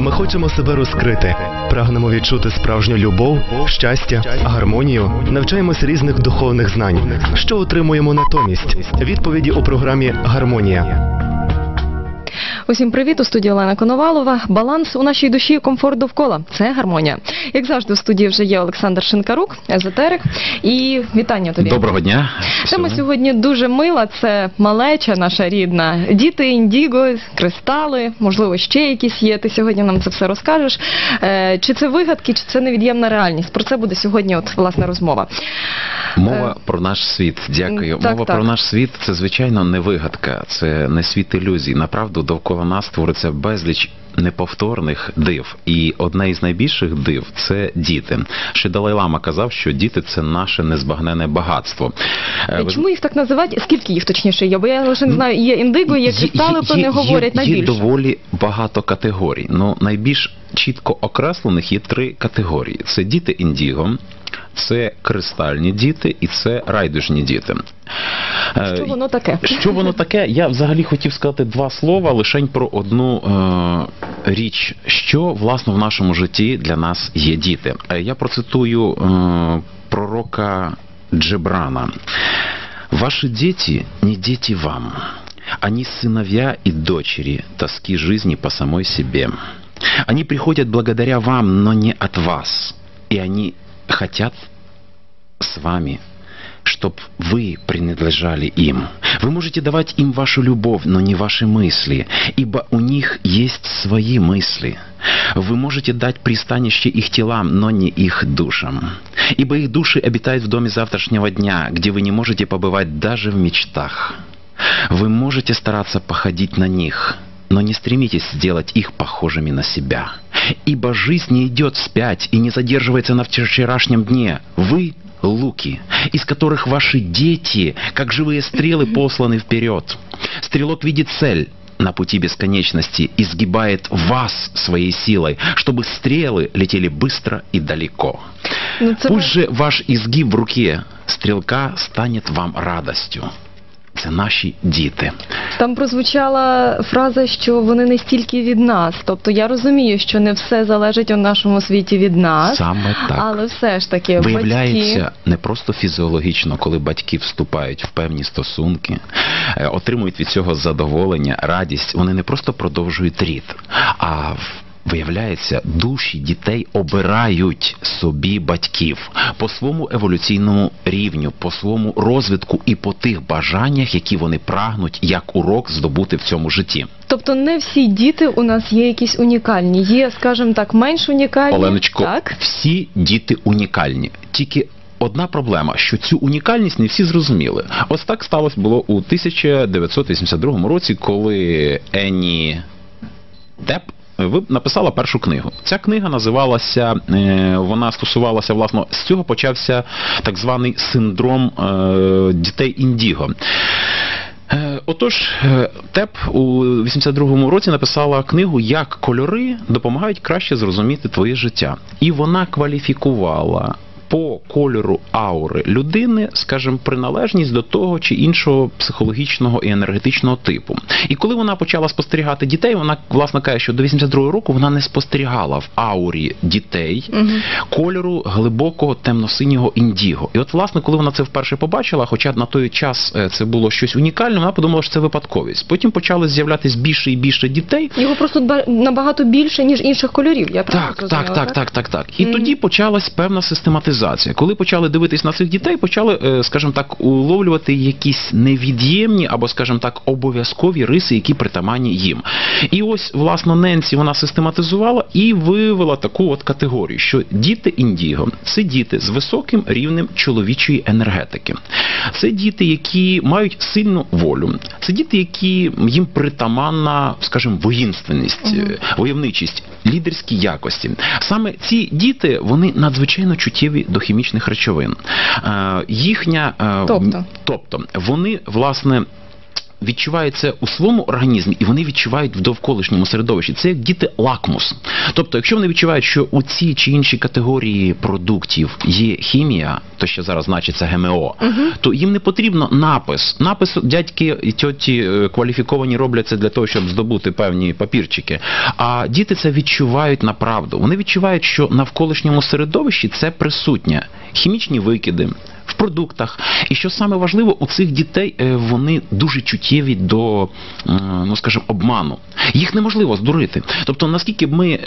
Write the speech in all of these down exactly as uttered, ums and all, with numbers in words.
Ми хочемо себе розкрити, прагнемо відчути справжню любов, щастя, гармонію, навчаємось різних духовних знань. Що отримуємо натомість? Відповіді у програмі «Гармонія». Усім привіт, у студії Олена Коновалова. Баланс у нашій душі, комфорт довкола – це гармонія. Як завжди, в студії вже є Олександр Шинкарук, езотерик. І вітання тобі. Доброго дня. Тема сьогодні дуже мила, це малеча наша рідна. Діти, індіго, кристали, можливо, ще якісь є. Ти сьогодні нам це все розкажеш. Чи це вигадки, чи це невід'ємна реальність? Про це буде сьогодні, от, власне, розмова. Мова про наш світ. Дякую. Так, Мова так. про наш світ – це, звичайно, не вигадка, це не світ ілюзій. Направду, довкола нас твориться безліч неповторних див. І одне із найбільших див – це діти. Ще Далай-Лама казав, що діти – це наше незбагненне багатство. Чому їх так називають? Скільки їх точніше є? Бо я лише не знаю, є індиго, є кристали, про них говорять найбільше. Є доволі багато категорій. Ну, найбільш чітко окреслених є три категорії. Це діти індіго, це кристальні діти і це райдужні діти. Що воно таке? Що воно таке? Я взагалі хотів сказати два слова лише про одну е, річ, що, власне, в нашому житті для нас є діти. Я процитую е, пророка Джебрана. «Ваши дети не дети вам, они сыновья и дочери, тоски жизни по самой себе. Они приходят благодаря вам, но не от вас, и они хотят с вами, чтоб вы принадлежали им. Вы можете давать им вашу любовь, но не ваши мысли, ибо у них есть свои мысли. Вы можете дать пристанище их телам, но не их душам. Ибо их души обитают в доме завтрашнего дня, где вы не можете побывать даже в мечтах. Вы можете стараться походить на них, но не стремитесь сделать их похожими на себя. Ибо жизнь не идет вспять и не задерживается на вчерашнем дне. Вы — луки, из которых ваши дети, как живые стрелы, посланы вперед. Стрелок видит цель на пути бесконечности и сгибает вас своей силой, чтобы стрелы летели быстро и далеко. Ну, це... Пусть же ваш изгиб в руке стрелка станет вам радостью». Це наші діти. Там прозвучала фраза, що вони не стільки від нас. Тобто я розумію, що не все залежить у нашому світі від нас. Саме так. Але все ж таки виявляється, батьки... не просто фізіологічно, коли батьки вступають в певні стосунки, отримують від цього задоволення, радість, вони не просто продовжують рід, а виявляється, душі дітей обирають собі батьків по своєму еволюційному рівню, по своєму розвитку і по тих бажаннях, які вони прагнуть як урок здобути в цьому житті. Тобто не всі діти у нас є якісь унікальні. Є, скажімо так, менш унікальні. Оленочко, так? Всі діти унікальні. Тільки одна проблема, що цю унікальність не всі зрозуміли. Ось так сталося було у тисяча дев'ятсот вісімдесят другому році, коли Енні Депп написала першу книгу. Ця книга називалася, вона стосувалася, власне, з цього почався так званий синдром дітей індіго. Отож, Депп у вісімдесят другому році написала книгу «Як кольори допомагають краще зрозуміти твоє життя». І вона кваліфікувала по кольору аури людини, скажімо, приналежність до того чи іншого психологічного і енергетичного типу. І коли вона почала спостерігати дітей, вона, власне, каже, що до вісімдесят другого року вона не спостерігала в аурі дітей угу. кольору глибокого темно-синього індіго. І от, власне, коли вона це вперше побачила, хоча на той час це було щось унікальне, вона подумала, що це випадковість. Потім почали з'являтися більше і більше дітей. Його просто набагато більше, ніж інших кольорів, я правильно так, розуміла, так, так, так, так, так. І mm. тоді почалась певна систематизація. Коли почали дивитись на цих дітей, почали, скажімо так, уловлювати якісь невід'ємні або, скажімо так, обов'язкові риси, які притаманні їм. І ось, власне, Ненсі вона систематизувала і вивела таку от категорію, що діти індіго – це діти з високим рівнем чоловічої енергетики. Це діти, які мають сильну волю. Це діти, які їм притаманна, скажімо, воїнственність, угу. войовничість, лідерські якості. Саме ці діти, вони надзвичайно чуттєві до хімічних речовин. Їхня... Тобто? Тобто, вони, власне, відчувають це у своєму організмі, і вони відчувають в довколишньому середовищі. Це як діти лакмус. Тобто, якщо вони відчувають, що у цій чи іншій категорії продуктів є хімія, то що зараз значиться ГМО, угу. то їм не потрібно напис. Напис дядьки і тьоті кваліфіковані роблять це для того, щоб здобути певні папірчики. А діти це відчувають направду. Вони відчувають, що навколишньому середовищі це присутнє. Хімічні викиди в продуктах. І що саме важливо, у цих дітей вони дуже чуттєві до, ну скажімо, обману. Їх неможливо здурити. Тобто, наскільки б ми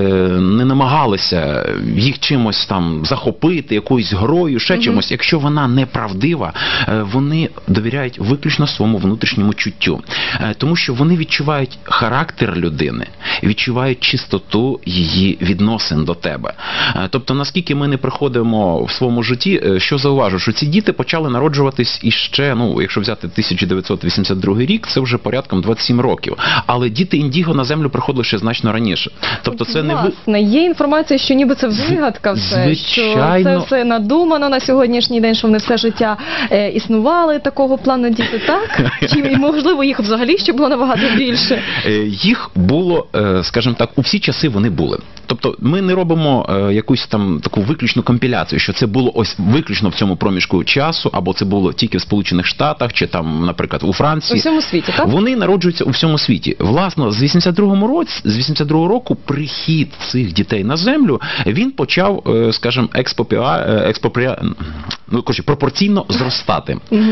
не намагалися їх чимось там захопити, якоюсь грою, ще угу. чимось, якщо вона неправдива, вони довіряють виключно своєму внутрішньому чуттю. Тому що вони відчувають характер людини, відчувають чистоту її відносин до тебе. Тобто, наскільки ми не приходимо в своєму житті, що зауважу, що ці діти почали народжуватись іще, ну, якщо взяти тисяча дев'ятсот вісімдесят другий рік, це вже порядком двадцять сім років. Але діти індіго на землю приходили ще значно раніше. Тобто це не... Власне, є інформація, що ніби це вигадка все, Звичайно. що це все надумано на сьогоднішній день, що вони все життя е, існували такого плану діти, так? Чи, можливо, їх взагалі ще було набагато більше? Їх було, скажімо так, у всі часи вони були. Тобто ми не робимо якусь там таку виключну компіляцію, що це було ось виключно в цьому проміжку часу, або це було тільки в Сполучених Штатах, чи там, наприклад, у Франції. У всьому світі, так? Вони народжуються у всьому світі. Власно, з вісімдесят другого році, з вісімдесят другого року прихід цих дітей на землю, він почав, скажімо, експопіа, експопрія, ну, коротше, пропорційно зростати. Угу.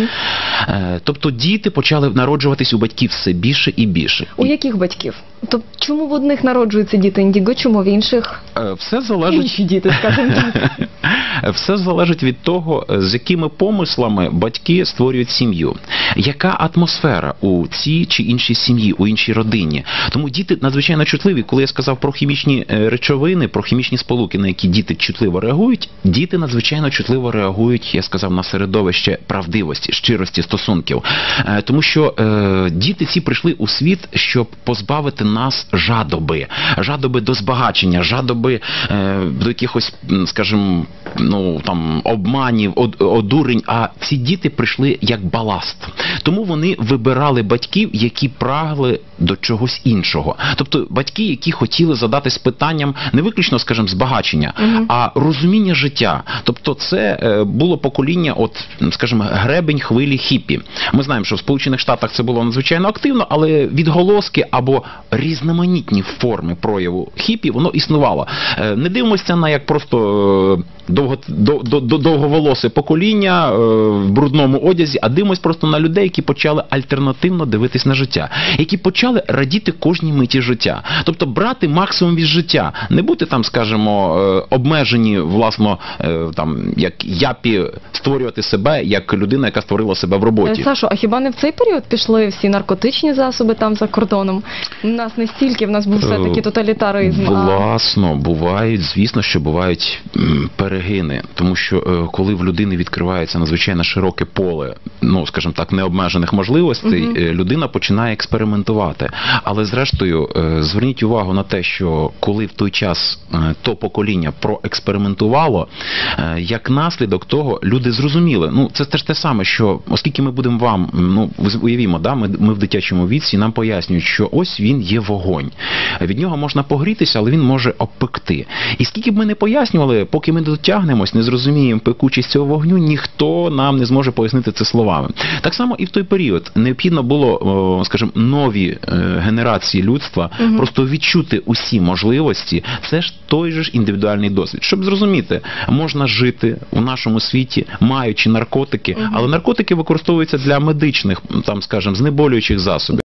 Тобто діти почали народжуватись у батьків все більше і більше. У яких батьків? Тобто, чому в одних народжуються діти індіго, чому в інших? Все залежить... Інші діти, скажімо так. Все залежить від того, з якими помислами батьки створюють сім'ю. Яка атмосфера у цій чи іншій сім'ї, у іншій родині. Тому діти надзвичайно чутливі. Коли я сказав про хімічні речовини, про хімічні сполуки, на які діти чутливо реагують, діти надзвичайно чутливо реагують, я сказав, на середовище правдивості, щирості стосунків. Тому що е, діти ці прийшли у світ, щоб позбавити нас жадоби. Жадоби до збагачення, жадоби е, до якихось, скажімо, ну, там, обманів, одурень, а ці діти прийшли як баласт. Тому вони вибирали батьків, які прагли до чогось іншого. Тобто батьки, які хотіли задатись питанням не виключно, скажімо, збагачення, угу. а розуміння життя. Тобто це було покоління, от, скажімо, гребень хвилі хіппі. Ми знаємо, що в Сполучених Штатах це було надзвичайно активно, але відголоски або різноманітні форми прояву хіппі, воно існувало. Не дивимося на як просто довго, до, до, до, довговолосе покоління в брудному одязі, а дивимося просто на людей, які почали альтернативно дивитись на життя, які почали радіти кожній миті життя. Тобто брати максимум від життя, не бути там, скажімо, обмежені, власно, там, як япі, створювати себе, як людина, яка створила себе в роботі. Сашо, а хіба не в цей період пішли всі наркотичні засоби там за кордоном? У нас не стільки, в нас був все-таки тоталітаризм. Власно, бувають, звісно, що бувають перегини, тому що коли в людини відкривається надзвичайно широке поле, ну, скажімо так, необмежених можливостей, угу. людина починає експериментувати. Але зрештою, зверніть увагу на те, що коли в той час то покоління проекспериментувало, як наслідок того люди зрозуміли. Ну, це теж те саме, що оскільки ми будемо вам, ну, уявімо, да, ми, ми в дитячому віці, нам пояснюють, що ось він є вогонь. Від нього можна погрітися, але він може обпекти. І скільки б ми не пояснювали, поки ми дотягнемось, не зрозуміємо пекучість цього вогню, ніхто нам не зможе пояснити це словами. Так само і в той період необхідно було, скажімо, нові генерації людства угу. просто відчути усі можливості. Це ж той же ж індивідуальний досвід. Щоб зрозуміти, можна жити у нашому світі, маючи наркотики, угу. але наркотики використовуються для медичних, там, скажімо, знеболюючих засобів.